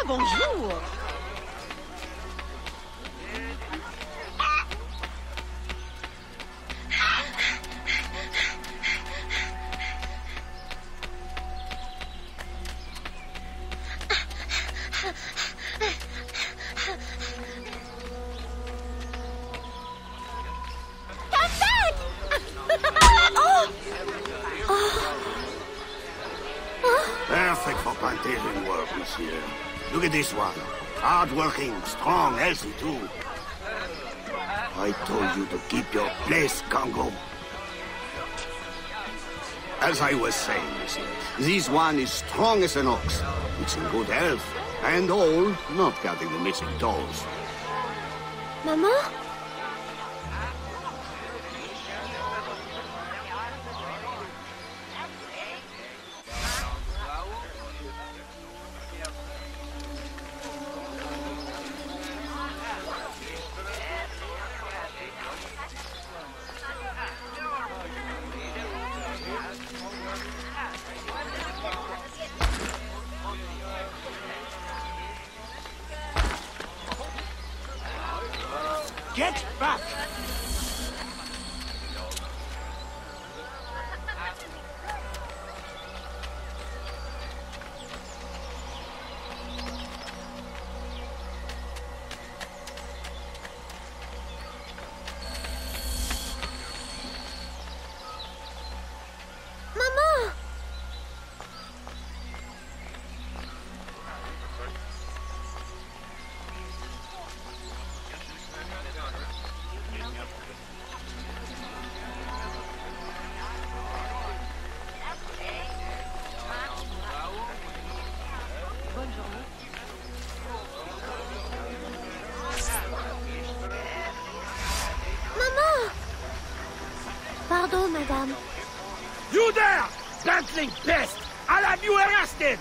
bonjour. Perfect for plantation work, monsieur. Look at this one. Hard-working, strong, healthy, too. I told you to keep your place, Congo. As I was saying, monsieur, this one is strong as an ox. It's in good health, and all, not counting the missing toes. Maman? Get back! Maman! Maman! Pardon, madame. You there! Bantling pest! I'll have you arrested!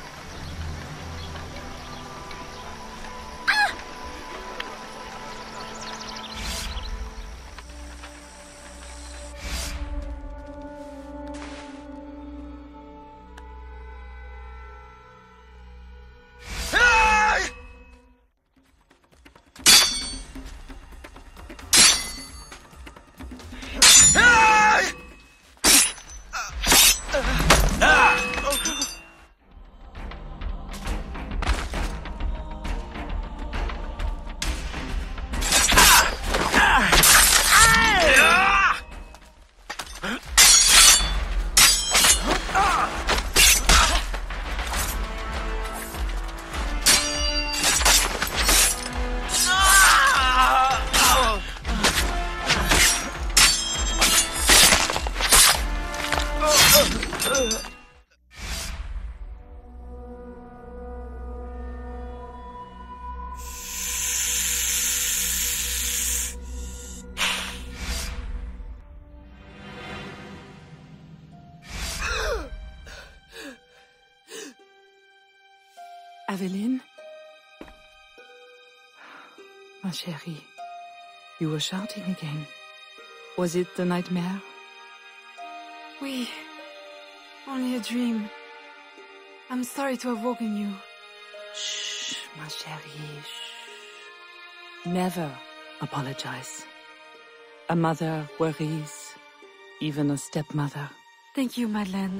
Aveline? Ma chérie, you were shouting again. Was it the nightmare? Oui. Only a dream. I'm sorry to have woken you. Shh, ma chérie, shh. Never apologize. A mother worries, even a stepmother. Thank you, Madeleine.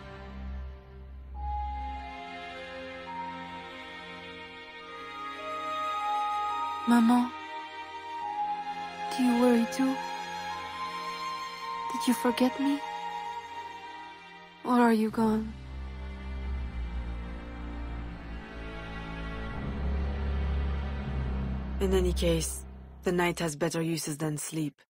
Maman, do you worry too? Did you forget me? Or are you gone? In any case, the night has better uses than sleep.